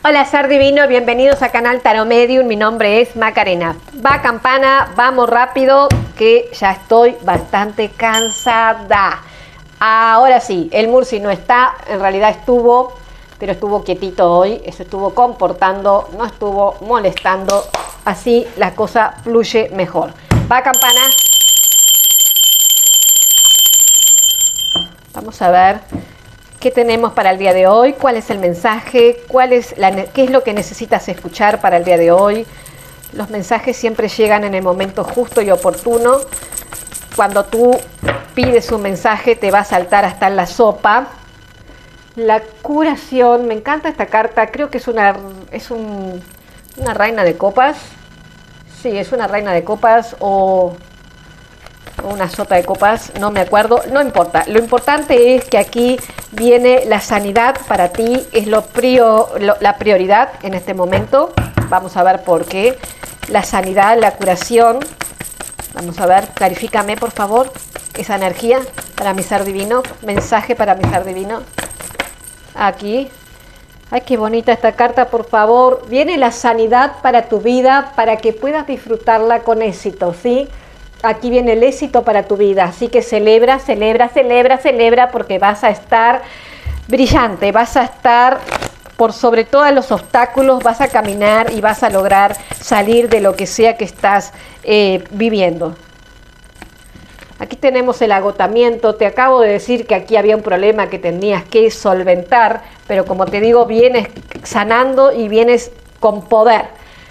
Hola Ser Divino, bienvenidos a Canal Tarot Medium, mi nombre es Macarena. Va campana, vamos rápido, que ya estoy bastante cansada. Ahora sí, el Murci no está, en realidad estuvo, pero estuvo quietito hoy, se estuvo comportando, no estuvo molestando, así la cosa fluye mejor. Va campana. Vamos a ver qué tenemos para el día de hoy, cuál es el mensaje, qué es lo que necesitas escuchar para el día de hoy. Los mensajes siempre llegan en el momento justo y oportuno. Cuando tú pides un mensaje te va a saltar hasta en la sopa. La curación, me encanta esta carta, creo que es una reina de copas. Sí, es una reina de copas o una sota de copas, no me acuerdo, no importa. Lo importante es que aquí viene la sanidad para ti, es la prioridad en este momento. Vamos a ver por qué. La sanidad, la curación. Vamos a ver, clarifícame por favor esa energía para mi ser divino. Mensaje para mi ser divino. Aquí. Ay, qué bonita esta carta, por favor. Viene la sanidad para tu vida, para que puedas disfrutarla con éxito, ¿sí? Aquí viene el éxito para tu vida, así que celebra, celebra, celebra, celebra, porque vas a estar brillante, vas a estar por sobre todos los obstáculos, vas a caminar y vas a lograr salir de lo que sea que estás viviendo. Aquí tenemos el agotamiento. Te acabo de decir que aquí había un problema que tenías que solventar, pero como te digo, vienes sanando y vienes con poder.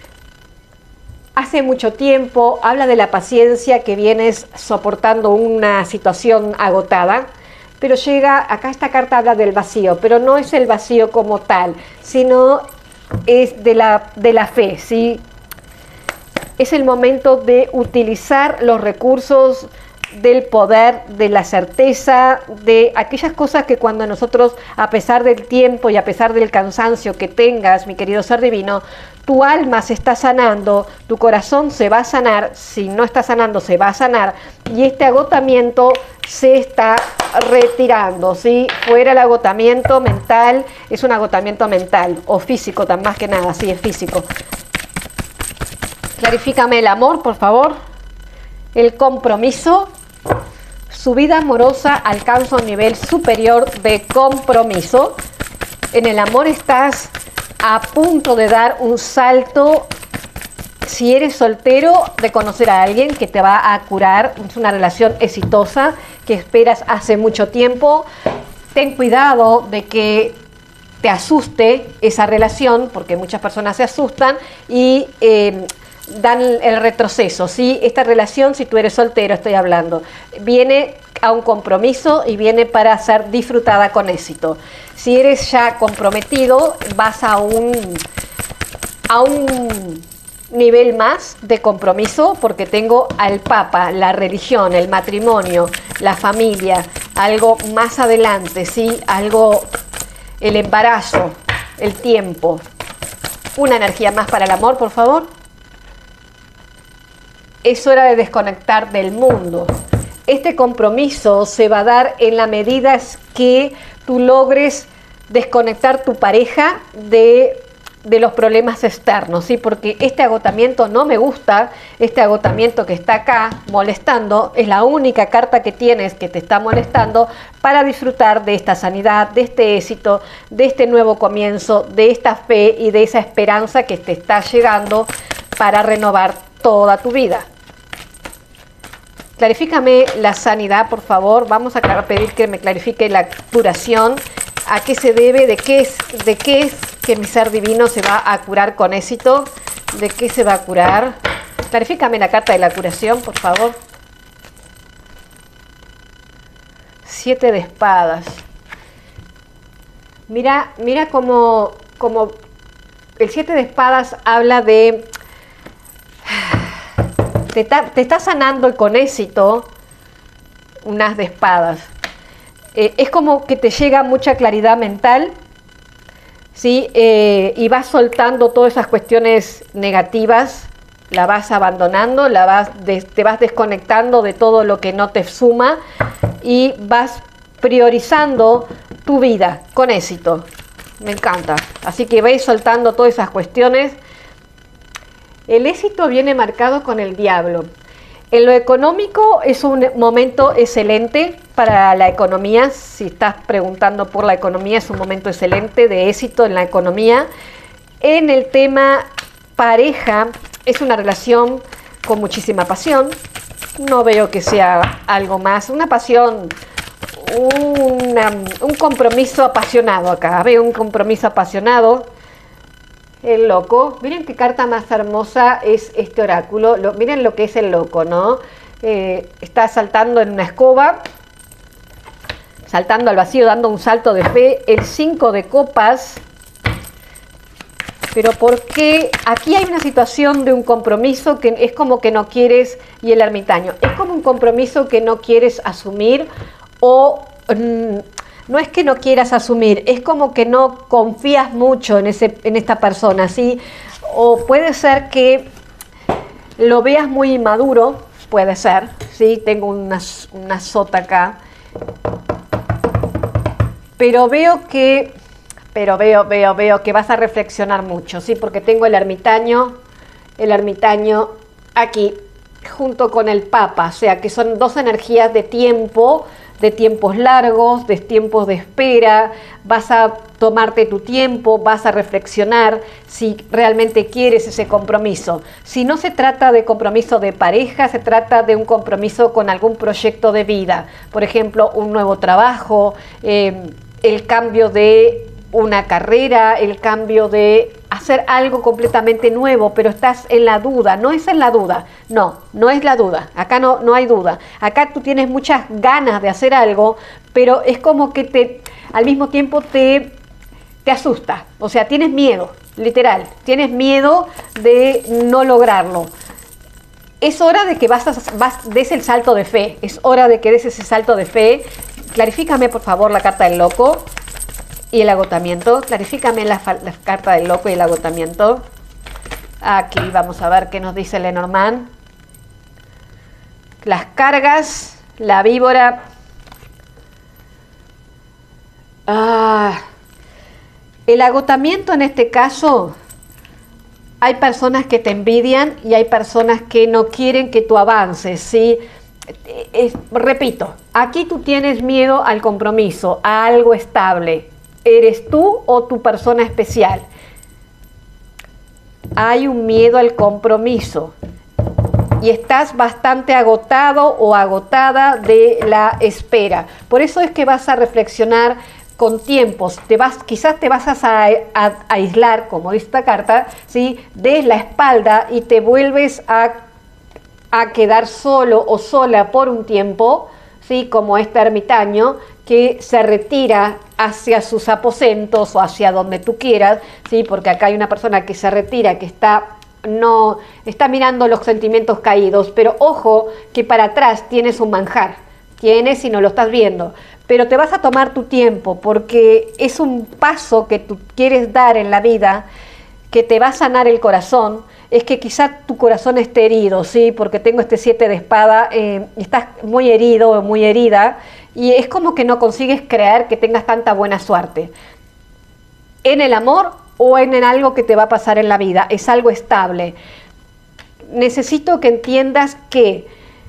Hace mucho tiempo, habla de la paciencia, que vienes soportando una situación agotada, pero llega, acá esta carta habla del vacío, pero no es el vacío como tal, sino es de la fe, ¿sí? Es el momento de utilizar los recursos del poder, de la certeza, de aquellas cosas que cuando nosotros, a pesar del tiempo y a pesar del cansancio que tengas, mi querido ser divino, tu alma se está sanando, tu corazón se va a sanar, si no está sanando se va a sanar, y este agotamiento se está retirando, ¿sí? Fuera el agotamiento mental, es un agotamiento mental o físico, tan más que nada, sí, es físico. Clarifícame el amor, por favor. El compromiso. Su vida amorosa alcanza un nivel superior de compromiso. En el amor estás a punto de dar un salto. Si eres soltero, de conocer a alguien que te va a curar. Es una relación exitosa que esperas hace mucho tiempo. Ten cuidado de que te asuste esa relación, porque muchas personas se asustan y dan el retroceso, ¿sí? Esta relación, si tú eres soltero, estoy hablando, viene a un compromiso y viene para ser disfrutada con éxito. Si eres ya comprometido, vas a un nivel más de compromiso, porque tengo al Papa, la religión, el matrimonio, la familia, algo más adelante, ¿sí? Algo, el embarazo, el tiempo. Una energía más para el amor, por favor. Es hora de desconectar del mundo. Este compromiso se va a dar en la medida que tú logres desconectar tu pareja de los problemas externos, ¿sí? Porque este agotamiento no me gusta, este agotamiento que está acá molestando, es la única carta que tienes que te está molestando para disfrutar de esta sanidad, de este éxito, de este nuevo comienzo, de esta fe y de esa esperanza que te está llegando para renovar toda tu vida. Clarifícame la sanidad, por favor. Vamos a pedir que me clarifique la curación. ¿A qué se debe? ¿De qué es que mi ser divino se va a curar con éxito? ¿De qué se va a curar? Clarifícame la carta de la curación, por favor. 7 de espadas. Mira cómo el 7 de espadas habla de te está sanando y con éxito un as de espadas. Es como que te llega mucha claridad mental, ¿sí? Y vas soltando todas esas cuestiones negativas, la vas abandonando, te vas desconectando de todo lo que no te suma y vas priorizando tu vida con éxito. me encanta. Así que vais soltando todas esas cuestiones. El éxito viene marcado con el diablo. En lo económico es un momento excelente para la economía. Si estás preguntando por la economía, es un momento excelente de éxito en la economía. En el tema pareja, es una relación con muchísima pasión. No veo que sea algo más. Una pasión, un compromiso apasionado acá. Veo un compromiso apasionado. El loco, miren qué carta más hermosa es este oráculo. Miren lo que es el loco, ¿no? Está saltando en una escoba, saltando al vacío, dando un salto de fe. El 5 de copas. Pero ¿por qué? Aquí hay una situación de un compromiso que es como que no quieres, y el ermitaño, es como un compromiso que no quieres asumir o... no es que no quieras asumir, es como que no confías mucho en esta persona, ¿sí? O puede ser que lo veas muy inmaduro, puede ser, ¿sí? Tengo una sota acá. Pero veo que vas a reflexionar mucho, ¿sí? Porque tengo el ermitaño aquí, junto con el Papa, o sea que son dos energías de tiempo, de tiempos largos, de tiempos de espera. Vas a tomarte tu tiempo, vas a reflexionar si realmente quieres ese compromiso. Si no se trata de compromiso de pareja, se trata de un compromiso con algún proyecto de vida. Por ejemplo, un nuevo trabajo, el cambio de una carrera, el cambio de hacer algo completamente nuevo, pero estás en la duda. No es en la duda, no es la duda. Acá no hay duda. Acá tú tienes muchas ganas de hacer algo, pero es como que al mismo tiempo te asusta. O sea, tienes miedo, literal. Tienes miedo de no lograrlo. Es hora de que des el salto de fe. Es hora de que des ese salto de fe. Clarifícame, por favor, la carta del loco y el agotamiento. Clarifícame la carta del loco y el agotamiento. Aquí vamos a ver qué nos dice Lenormand. Las cargas, la víbora. El agotamiento en este caso, hay personas que te envidian y hay personas que no quieren que tú avances, ¿sí? Repito, aquí tú tienes miedo al compromiso, a algo estable. ¿Eres tú o tu persona especial? Hay un miedo al compromiso y estás bastante agotado o agotada de la espera. Por eso es que vas a reflexionar con tiempos. Quizás te vas a aislar, como dice esta carta, ¿sí? De la espalda y te vuelves a quedar solo o sola por un tiempo, ¿sí? Como este ermitaño que se retira hacia sus aposentos o hacia donde tú quieras, ¿sí? Porque acá hay una persona que se retira, que está mirando los sentimientos caídos, pero ojo que para atrás tienes un manjar, tienes y no lo estás viendo, pero te vas a tomar tu tiempo porque es un paso que tú quieres dar en la vida que te va a sanar el corazón. Es que quizá tu corazón esté herido, ¿sí? Porque tengo este 7 de espada, estás muy herido o muy herida y es como que no consigues creer que tengas tanta buena suerte. En el amor o en algo que te va a pasar en la vida, es algo estable. Necesito que entiendas que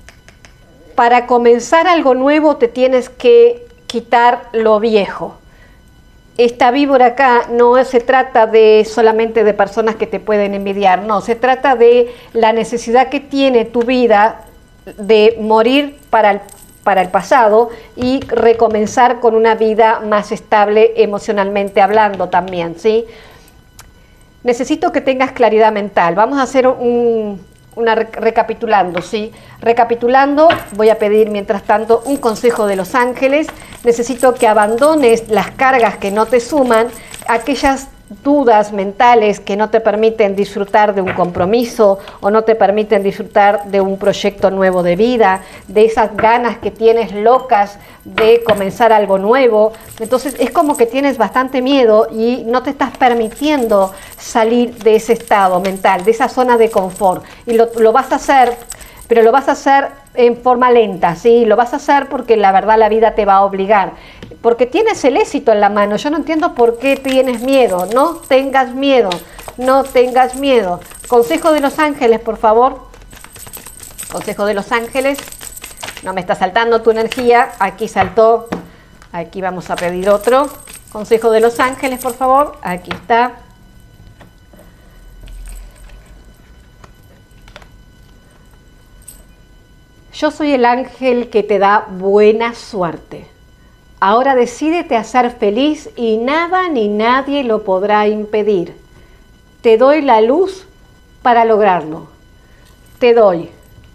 para comenzar algo nuevo te tienes que quitar lo viejo. Esta víbora acá no se trata solamente de personas que te pueden envidiar, no, se trata de la necesidad que tiene tu vida de morir para el pasado y recomenzar con una vida más estable emocionalmente hablando también, ¿sí? Necesito que tengas claridad mental. Vamos a hacer recapitulando, ¿sí? Recapitulando, voy a pedir mientras tanto un consejo de los ángeles. Necesito que abandones las cargas que no te suman, aquellas dudas mentales que no te permiten disfrutar de un compromiso o no te permiten disfrutar de un proyecto nuevo de vida, de esas ganas que tienes locas de comenzar algo nuevo. Entonces es como que tienes bastante miedo y no te estás permitiendo salir de ese estado mental, de esa zona de confort. Y lo vas a hacer, pero lo vas a hacer en forma lenta, ¿sí? Lo vas a hacer porque la verdad la vida te va a obligar. Porque tienes el éxito en la mano. Yo no entiendo por qué tienes miedo. No tengas miedo. No tengas miedo. Consejo de los ángeles, por favor. Consejo de los ángeles. No me está saltando tu energía. Aquí saltó. Aquí vamos a pedir otro. Consejo de los ángeles, por favor. Aquí está. Yo soy el ángel que te da buena suerte. Ahora decídete a ser feliz y nada ni nadie lo podrá impedir. Te doy la luz para lograrlo. Te doy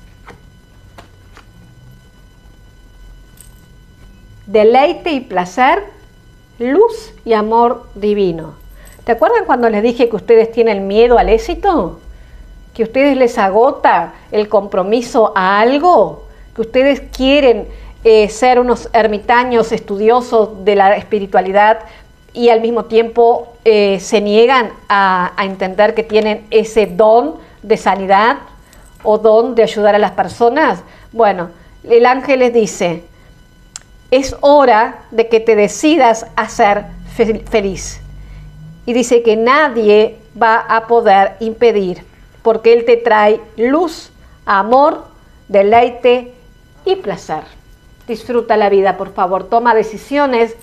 deleite y placer, luz y amor divino. ¿Te acuerdan cuando les dije que ustedes tienen miedo al éxito? ¿Que a ustedes les agota el compromiso a algo? ¿Que ustedes quieren ser unos ermitaños estudiosos de la espiritualidad y al mismo tiempo se niegan a entender que tienen ese don de sanidad o don de ayudar a las personas? Bueno, el ángel les dice, es hora de que te decidas a ser feliz. Y dice que nadie va a poder impedir, porque Él te trae luz, amor, deleite y placer. Disfruta la vida, por favor. Toma decisiones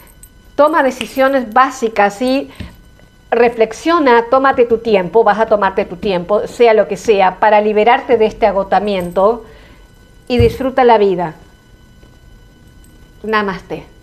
básicas y reflexiona, tómate tu tiempo, vas a tomarte tu tiempo, sea lo que sea, para liberarte de este agotamiento y disfruta la vida. Namaste.